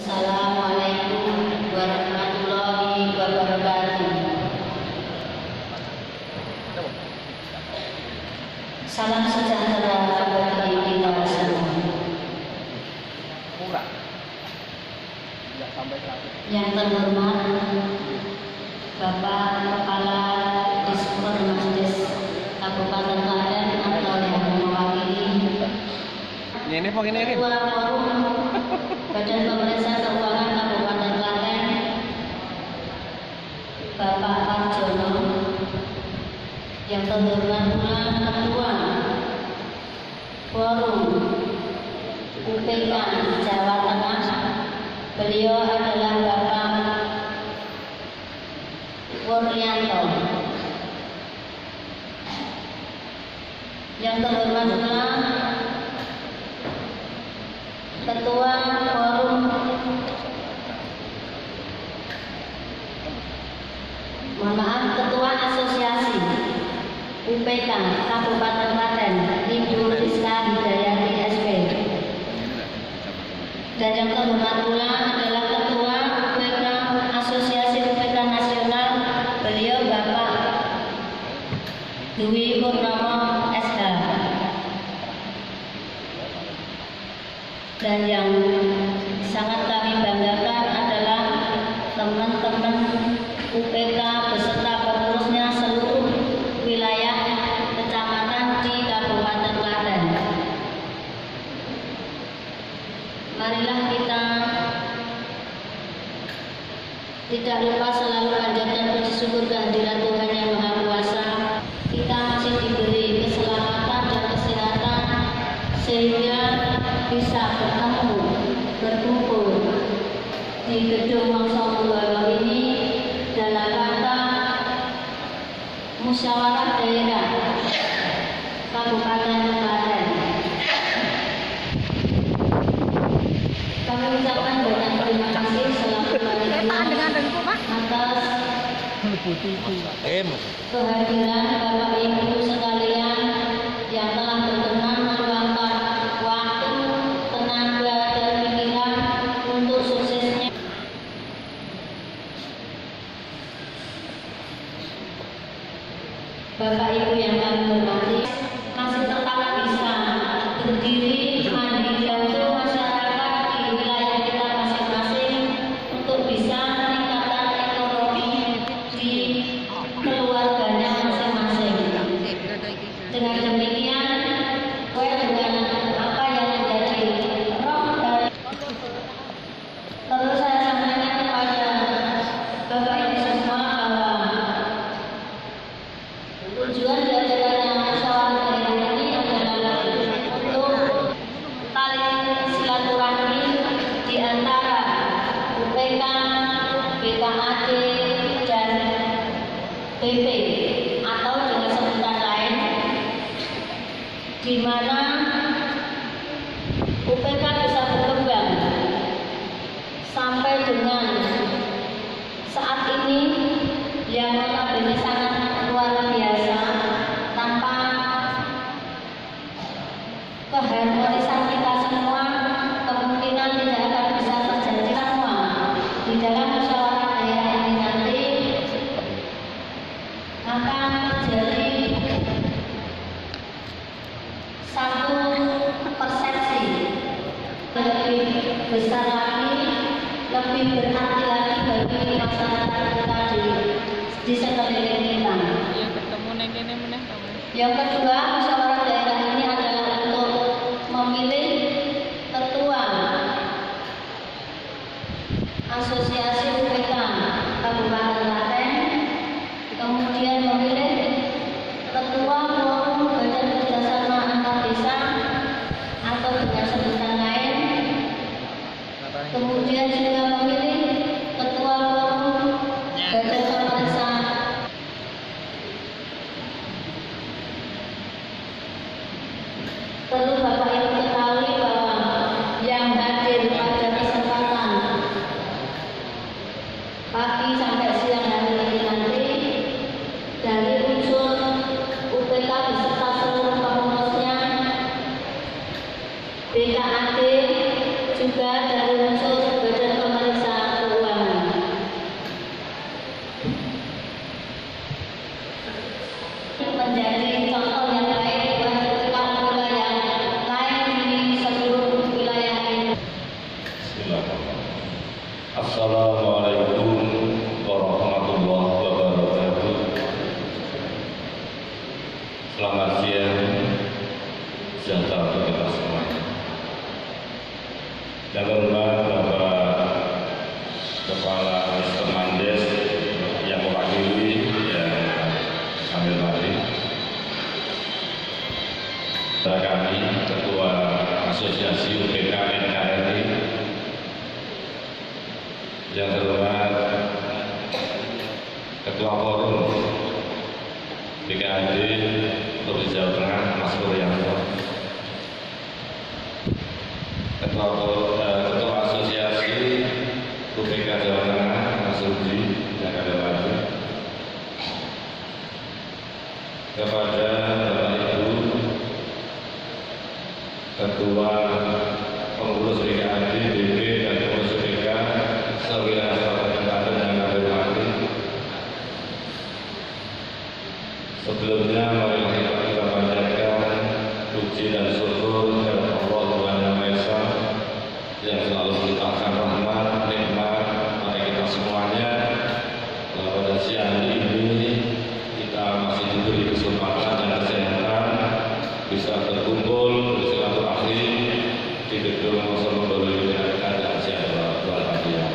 Assalamualaikum warahmatullahi wabarakatuh. Salam sejahtera bagi kita semua. Yang terhormat Bapak Kepala Dispermasdes Kabupaten Klaten atau yang mewakili Ketua Forum Badan Pemeriksa Keuangan Kabupaten Klaten Bapak Parjono, yang terhormat pula Ketua Forum UPK Jawa Tengah, beliau adalah Bapak Wuryanto. Yang terhormat pula Ketua Forum Ketua Asosiasi UPK Kabupaten Klaten, Ibu Rizka Hidayati SP. Dan yang terhormat pula adalah Ketua UPK Asosiasi UPK Nasional, beliau Bapak Dwi Purnomo SH. Dan yang sangat kami banggakan adalah teman-teman UPK beserta pengurusnya seluruh wilayah kecamatan di Kabupaten Klaten. Marilah kita tidak lupa selalu panjatkan puji syukur kehadirat Tuhan Yang Maha Kuasa. Kita masih diberi keselamatan dan kesehatan sehingga bisa bertemu, berkumpul di gedung Wangsa Munggawa ini dalam rangka musyawarah daerah Kabupaten Klaten. Kami ucapkan banyak terima kasih selama-lamanya atas kehadiran Bapak Ibu sekalian yang telah berkenan meluangkan waktu, tenaga, dan pikiran untuk suksesnya. Bapak Ibu yang kami hormati, masih tetap bisa berdiri mandiri bantu masyarakat di wilayah kita masing-masing untuk bisa meningkatkan ekonomi di keluarganya masing-masing. Dengan demikian, sesuai dengan apa yang menjadi roh dari perlu saya sampaikan kepada Bapak Ibu semua bahwa tujuan diadakannya musyawarah daerah ini adalah untuk tali silaturahmi di antara UPK, BKAD, dan BP atau dengan sebutan lain, di mana UPK bisa berkembang sampai dengan saat ini yang notabene sangat luar biasa. Tanpa keharmonisan kita semua, kemungkinan tidak akan bisa terjadi semua di dalam musyawarah daerah ini nanti akan terjadi satu persepsi lebih besar lagi, lebih berarti lagi bagi masyarakat kita di sekeliling kita. Yang kedua, musyawarah daerah ini adalah untuk memilih ketua Asosiasi UPK Kabupaten Klaten, kemudian memilih ketua Forum Badan Kerjasama Antar Desa atau dengan sebutan lain, kemudian juga memilih ketua Forum Badan Pemeriksa. Perlu Bapak Ibu ketahui bahwa yang hadir pada kesempatan pagi sampai siang hari ini nanti dari unsur UPK beserta seluruh pengurusnya, BKAD juga dari unsur Badan Silakan. Assalamualaikum warahmatullahi wabarakatuh. Selamat siang, sejahtera untuk kita semua. Yang terhormat Bapak Kepala Kemendes yang mewakili yang kami hormati, kami Ketua Asosiasi UPK NKRI, yang terhormat Ketua Forum BKAD Provinsi Jawa Tengah Mas Puryanto, Ketua Asosiasi UPK Jawa Tengah Mas Rudi yang kami hormati, kepada Bapak Ibu Ketua Pengurus BKAD, DP dan Pengurus BK sewilayah Kabupaten Bandung yang kami hormati. Sebelumnya marilah kita panjatkan puji dan syukur kepada Allah Tuhan Yang Maha Esa yang selalu melimpahkan rahmat, nikmat pada kita semuanya. Pada siang ini kita masih diberi kesempatan dan kesehatan bisa berkumpul bersilaturahmi di gedung Mausolem dengan keadaan sehat walafiat.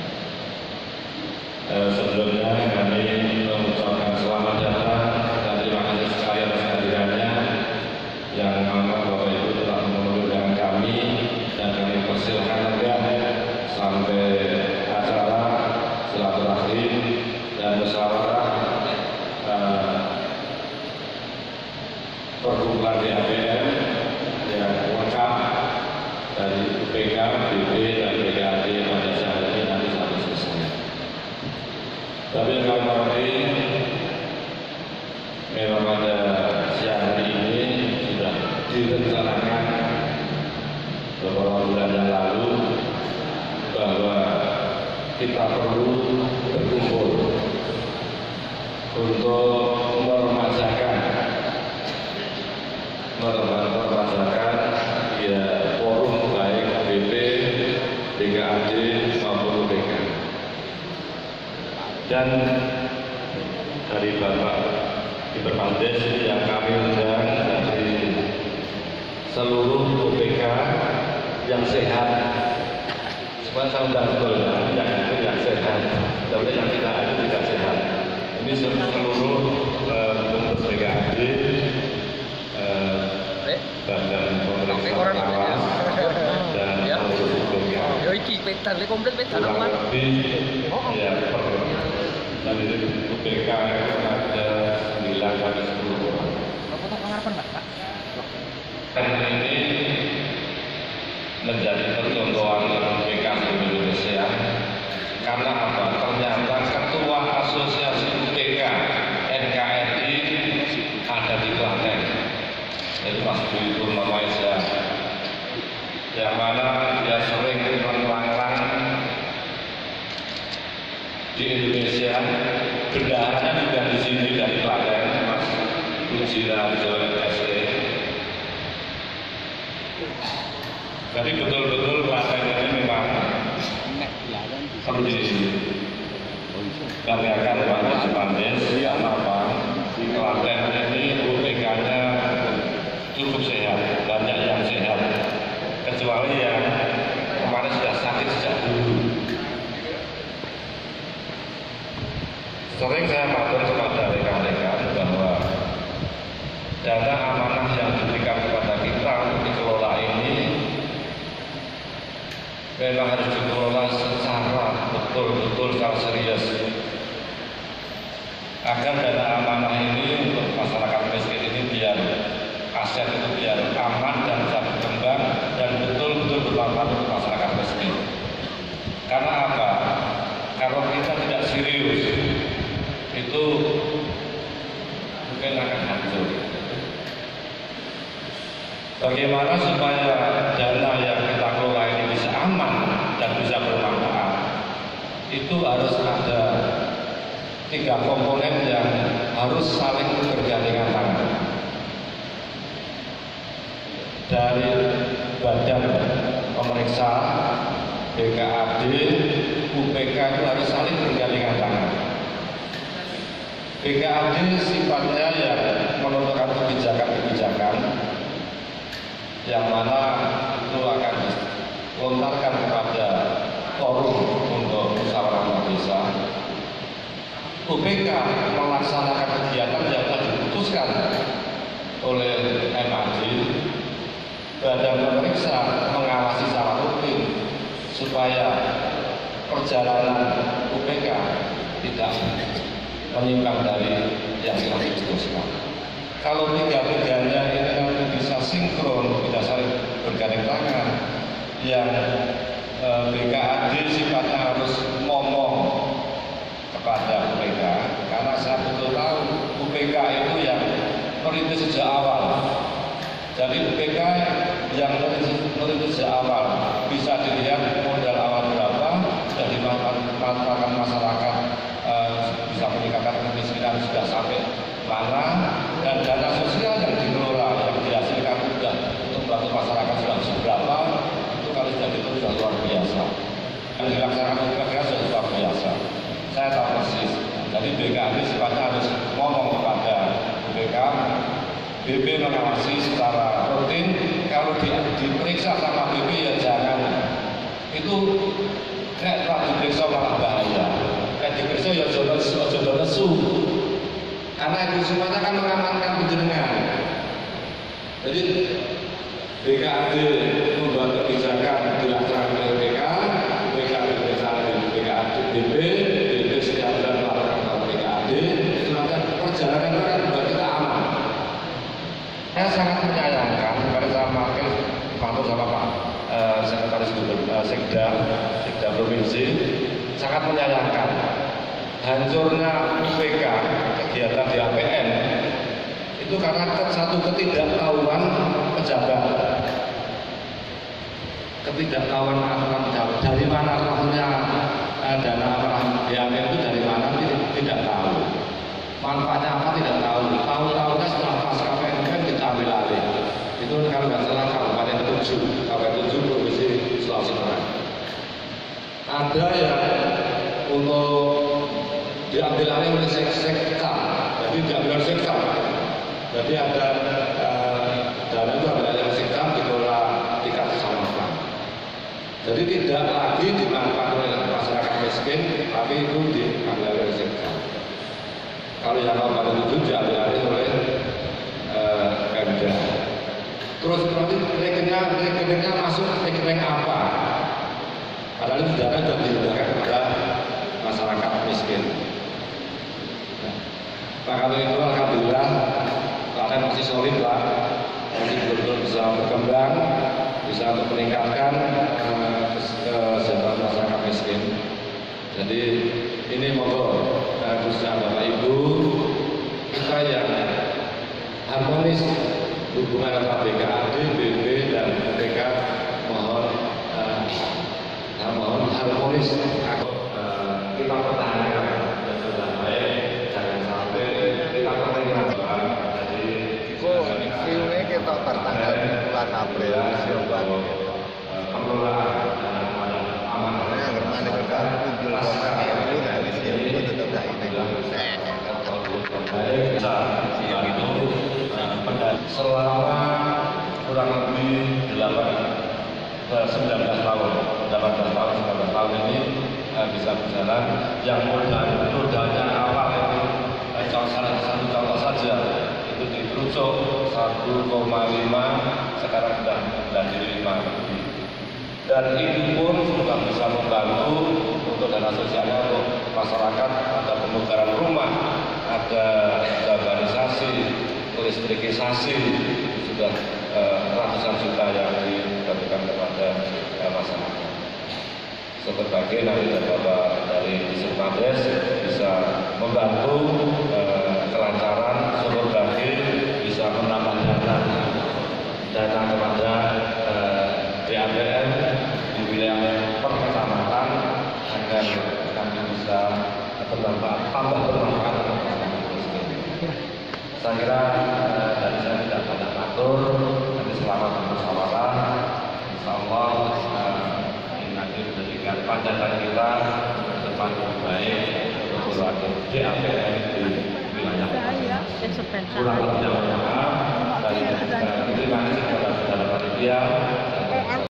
Sebelumnya kami mengucapkan selamat datang dan terima kasih sekali atas kehadirannya yang mana Bapak Ibu telah mengundang kami dan kami persilahkan sampai acara silaturahmi dan musyawarah perkumpulan BAPM yang lengkap dari UPK, BP dan BKAD pada saat ini nanti sampai selesai. Tapi yang kami hormati, memang pada siang hari ini sudah direncanakan beberapa bulan yang lalu bahwa kita perlu berkumpul untuk meremajakan ya forum baik BP, BKAD maupun UPK. Dan dari Bapak Kepmendes yang kami undang dari seluruh UPK yang sehat, semua saya undang sebetulnya yang sehat, tapi yang tidak sehat. Ini seluruh pengurus BKAD, badan pemeriksa pengawas dan pengurus UPK. Kurang lebih ya dan itu UPK ada 9 kali 10 orang. Dan ini menjadi percontohan UPK seluruh Indonesia. Karena apa? Ternyata Ketua Asosiasi UPK NKRI ada di Klaten. Itu Mas Dwi Purnomo Esa, yang mana dia sering melanglang di Indonesia. Bendaharanya juga di sini dari Klaten, Mas Ujira di Jawa SD. Jadi betul-betul Klaten ini memang perlu dibanggakan Pak Kepmendes. Karena apa? Klaten ini UPK-nya cukup sehat, banyak yang sehat, kecuali yang kemarin sudah sakit sejak dulu. Sering saya matur kepada rekan-rekan bahwa dana amanah yang diberikan kepada kita untuk dikelola ini memang harus dikelola secara betul-betul, secara serius, agar dana amanah ini untuk masyarakat miskin ini biar aset itu biar aman dan bisa berkembang dan betul-betul bermanfaat untuk masyarakat miskin. Karena apa? Kalau kita tidak serius, itu mungkin akan hancur. Bagaimana supaya dana yang kita kelola ini bisa aman dan bisa bermanfaat? Itu harus ada 3 komponen yang harus saling bergandengan tangan. Dari badan pemeriksa BKAD, UPK itu harus saling bergandengan tangan. BKAD sifatnya yang menentukan kebijakan-kebijakan yang mana itu akan dilontarkan kepada forum untuk musyawarah desa. UPK melaksanakan kegiatan yang telah diputuskan oleh MAD. Badan pemeriksa mengawasi secara rutin supaya perjalanan UPK tidak menyimpang dari yang telah diputuskan. Kalau tiga-tiganya ini nanti bisa sinkron, tidak saling bergandeng tangan, yang BKAD sifatnya harus ngomong kepada UPK, karena saya betul tahu UPK itu yang merintis sejak awal. Jadi UPK yang merintis sejak awal bisa dilihat modal awal berapa dan dimanfaatkan masyarakat, bisa meningkatkan kemiskinan sudah sampai mana, dan dana sosial yang dikelola yang dihasilkan sudah untuk membantu masyarakat sudah seberapa, itu kalau sudah dihitung sudah luar biasa. Yang dilaksanakan UPK sudah luar biasa. Saya tahu persis. Jadi BKAD sifatnya harus ngomong kepada UPK, BP mengawasi secara rutin. Kalau diperiksa sama BP ya jangan. Itu nek telah diperiksa malah bahaya. Nek diperiksa ya jodoh nesu. Karena itu semuanya kan mengamankan penjenengan. Jadi BKAD membuat kebijakan dilaksanakan oleh BK, BK diperiksa oleh BKAD BP, BP setiap bulan melakukan oleh BKAD, itu nanti perjalanan itu kan buat kita aman. Saya sangat menyayangkan kepada saya wakil pantau sama Pak Sekretaris Sekda Provinsi, sangat menyayangkan hancurnya UPK kegiatan di APM itu karena satu ketidaktahuan pejabat, ketidaktahuan aturan pejabat. Dari mana asalnya dana di APM itu dari mana tidak tahu, manfaatnya apa tidak tahu. Tahu-tahunya setelah pasca PMK kita ambil alih. Itu kalau nggak salah Kabupaten 7 Provinsi Sulawesi Tengah. Ada yang untuk diambil alih oleh sekta, jadi diambil oleh sekta. Jadi ada dana itu ambil alih oleh sekta, dikelola tingkat kecamatan. Jadi tidak lagi dimanfaatkan oleh masyarakat miskin, tapi itu diambil alih oleh sekta. Kalau yang Kabupaten 7 diambil alih oleh Pemda. Terus nanti rekeningnya masuk rekening apa? Padahal itu dana sudah dihidangkan kepada masyarakat miskin. Nah, kalau itu alhamdulillah Klaten masih solid Pak, masih betul-betul bisa berkembang, bisa untuk meningkatkan kesejahteraan masyarakat miskin. Jadi ini motor khususnya Bapak Ibu, kita yang harmonis hubungan antara BKAD, BP dan UPK mohon harmonis. Kita pertahankan dan sudah baik, jangan sampai kita pertahankan. Jadi ini kita tanggal bulan April siapa pengelolaan dan amanah yang bermana juga muncul komando itu dari siapa tetap dah ini selama kurang lebih 19 tahun ini bisa berjalan. Yang modalnya awal itu salah satu contoh saja itu dikerucuk 1,5, sekarang sudah menjadi 5. Dan itu pun sudah bisa membantu untuk dana sosialnya untuk masyarakat, ada pemugaran rumah, ada urbanisasi, listrikisasi, sudah ratusan juta yang diberikan kepada masyarakat. Sebagai nanti dari Disermades bisa membantu kelancaran sumber banjir, bisa menambah dana kepada DAPM di wilayah per kecamatan agar kami bisa tambah bermanfaat untuk masyarakat miskin. Saya kira dari saya tidak banyak atur, nanti selamat bermusyawarah. Insya Allah ini nanti menjadi panjatan kita depan lebih baik untuk berlaku DAPM di wilayah kurang lebih mohon maaf dan terima kasih kepada saudara panitia